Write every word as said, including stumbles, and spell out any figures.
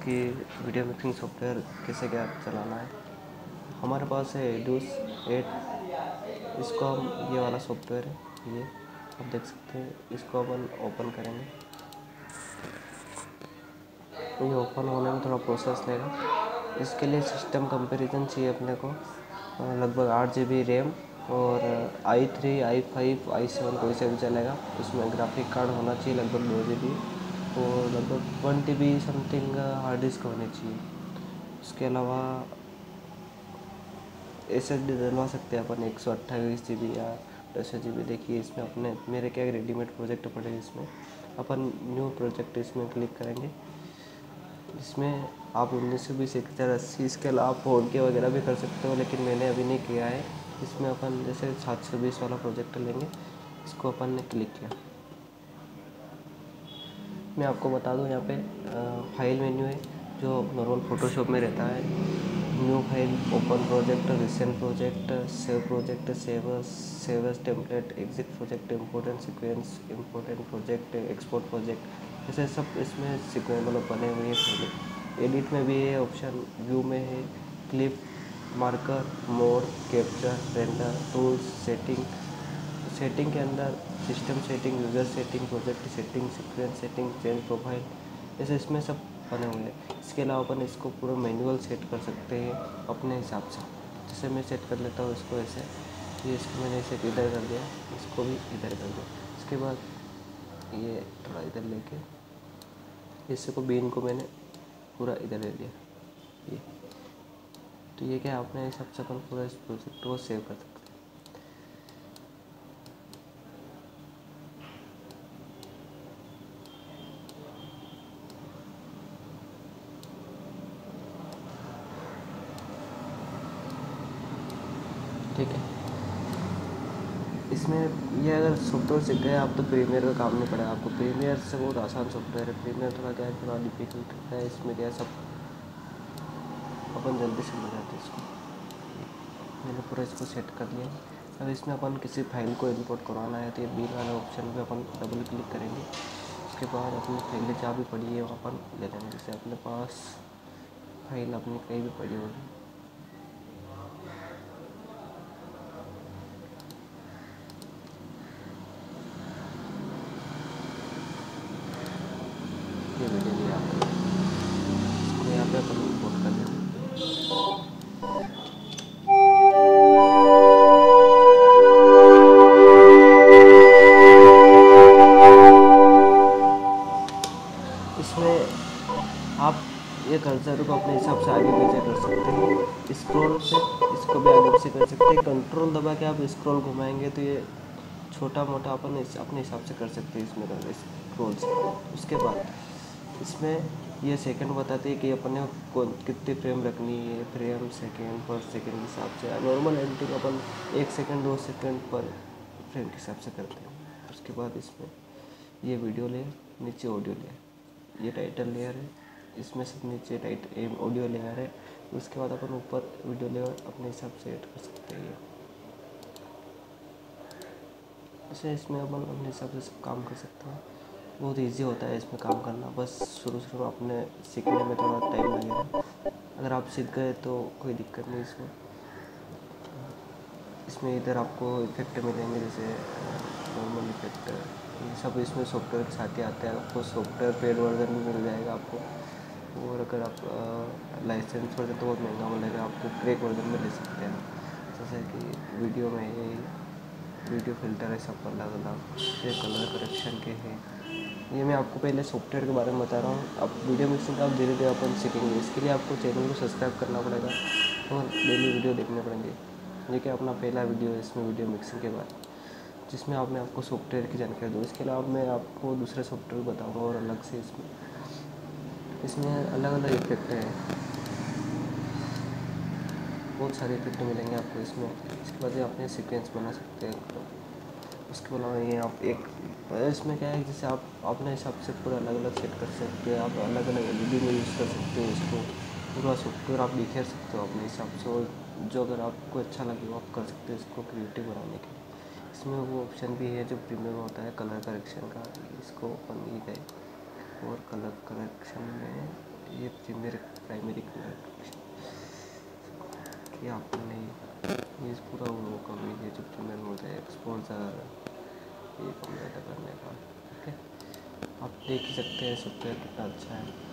कि video mixing software कैसे क्या चलाना है। हमारे पास है एडोस एट। इसको हम ये वाला सॉफ्टवेयर है, ये आप देख सकते हैं। इसको अपन ओपन करेंगे तो ये ओपन होने में थोड़ा प्रोसेस लेगा। इसके लिए सिस्टम कंपैरिजन चाहिए अपने को, लगभग आठ जी बी रैम और i three i five i seven कोई से भी चलेगा। उसमें ग्राफिक कार्ड होना चाहिए लगभग दो जी बी और लगभग one T B something hard disk होनी चाहिए। उसके अलावा एस एस डी डलवा सकते हैं अपन एक सौ अट्ठाईस जी बी या दस जी बी। देखिए इसमें अपने मेरे क्या रेडीमेड प्रोजेक्ट पड़े हैं, इसमें अपन न्यू प्रोजेक्ट इसमें क्लिक करेंगे। इसमें आप उन्नीस सौ बीस एक हज़ार अस्सी इसके अलावा फोन के वगैरह भी कर सकते हो, लेकिन मैंने अभी नहीं किया है। इसमें अपन जैसे सात सौ बीस वाला प्रोजेक्ट लेंगे, इसको अपन ने क्लिक किया। मैं आपको बता दूं यहाँ पे फाइल मेन्यू है जो नॉर्मल फ़ोटोशॉप में रहता है। New file, open project, recent project, save project, save save as template, exit project, important sequence, important project, export project, ऐसे सब इसमें सीक्वेंस मतलब बने हुए हैं। एडिट में भी ये ऑप्शन, व्यू में है, clip, marker, mode, capture, render, tools, setting. Setting के अंदर system setting, user setting, project setting, sequence setting, change profile, ऐसे इसमें सब बने हुए हैं। इसके अलावा अपन इसको पूरा मैनुअल सेट कर सकते हैं अपने हिसाब से। जैसे मैं सेट कर लेता हूँ इसको ऐसे, ये इसको मैंने इसे इधर कर दिया, इसको भी इधर कर दिया। इसके बाद ये थोड़ा इधर लेके इससे को बीन को मैंने पूरा इधर ले लिया। ये तो ये क्या अपने हिसाब से अपन पूरा इस प्रोजेक्ट को सेव कर सकते हैं। ठीक है, इसमें ये अगर सॉफ्टवेयर सीख गए आप तो प्रीमियर का काम नहीं पड़ेगा आपको। प्रीमियर से बहुत आसान सॉफ्टवेयर है। प्रीमियर थोड़ा क्या है, थोड़ा डिफिकल्ट है। इसमें क्या सब अपन जल्दी समझ जाते हैं इसको। मैंने पूरा इसको सेट कर लिया। अब इसमें अपन किसी फाइल को इंपोर्ट करवाना है तो ये बीन वाले ऑप्शन पे अपन डबल क्लिक करेंगे। उसके बाद अपनी फाइल जहाँ भी पड़ी है वहाँ अपन ले लेंगे। जैसे अपने पास फाइल अपनी कहीं भी पड़ी होगी, ये वीडियो लिया आपको, इसको यहाँ पे अपन इंपोर्ट कर लेंगे। इसमें आप ये कर्सर को अपने हिसाब से आगे पीछे कर सकते हैं। स्क्रॉल से इसको भी आगे पीछे कर सकते हैं। कंट्रोल दबा के आप स्क्रॉल घुमाएंगे तो ये छोटा मोटा अपन अपने हिसाब से कर सकते हैं इसमें कर स्क्रॉल से। उसके बाद इसमें ये सेकंड बताते हैं कि अपने को कितनी फ्रेम रखनी है, फ्रेम सेकंड पर सेकंड के हिसाब से। नॉर्मल एडिटिंग अपन एक सेकंड दो सेकंड पर फ्रेम के हिसाब से करते हैं। उसके बाद इसमें ये वीडियो लेयर, नीचे ऑडियो लेयर, ये टाइटल लेयर है, इसमें सब नीचे टाइटल ऑडियो लेयर है। उसके बाद अपन ऊपर वीडियो लेयर अपने हिसाब से ऐड कर सकते हैं। ऐसे इसमें अपन अपने हिसाब से सब काम कर सकते हैं। बहुत इजी होता है इसमें काम करना। बस शुरू शुरू में अपने सीखने में थोड़ा टाइम लगेगा। अगर आप सीख गए तो कोई दिक्कत नहीं इसमें। इसमें इधर आपको इफेक्ट मिलेंगे, जैसे नॉर्मल इफेक्ट, ये सब इसमें सॉफ्टवेयर के साथ ही आते हैं। आपको सॉफ्टवेयर पेड वर्जन भी मिल जाएगा आपको, और अगर आप लाइसेंस वर्जन तो बहुत महंगा मिलेगा आपको, क्रेक वर्जन में ले सकते हैं। जैसे कि वीडियो में ये वीडियो फिल्टर है सब अलग अलग, ये कलर करेक्शन के हैं। ये मैं आपको पहले सॉफ्टवेयर के बारे में बता रहा हूँ। अब वीडियो मिक्सिंग आप धीरे धीरे अपन सीखेंगे। इसके लिए आपको चैनल को सब्सक्राइब करना पड़ेगा और डेली वीडियो देखने पड़ेंगे। ये क्या अपना पहला वीडियो है इसमें वीडियो मिक्सिंग के बाद, जिसमें आप मैं आपको सॉफ्टवेयर की जानकारी दूँ। इसके अलावा मैं आपको दूसरे सॉफ्टवेयर बताऊँगा और अलग से। इसमें इसमें अलग अलग इफेक्ट हैं, बहुत सारे इफेक्ट मिलेंगे आपको इसमें। इसके बाद अपने सीक्वेंस बना सकते हैं। उसके अलावा ये आप एक इसमें क्या है, जैसे आप अपने हिसाब से पूरा अलग अलग सेट कर सकते हैं। आप अलग अलग एलईडी में यूज़ कर सकते हो इसको। पूरा सॉफ्टवेयर आप बिखेर सकते हो अपने हिसाब से, और जो अगर आपको अच्छा लगे वो आप कर सकते हो इसको क्रिएटिव बनाने के लिए। इसमें वो ऑप्शन भी है जो प्रीमियम होता है कलर करेक्शन का, इसको अपन ये गए और कलर करेक्शन में ये थी मेरे प्राइमरी कलर कि आपने ये पूरा वो कभी ये जो चैनल मुझे एक्सपोजर ये कम ज़्यादा करने का। ओके, आप देख ही सकते हैं सॉफ्टवेयर कितना अच्छा है।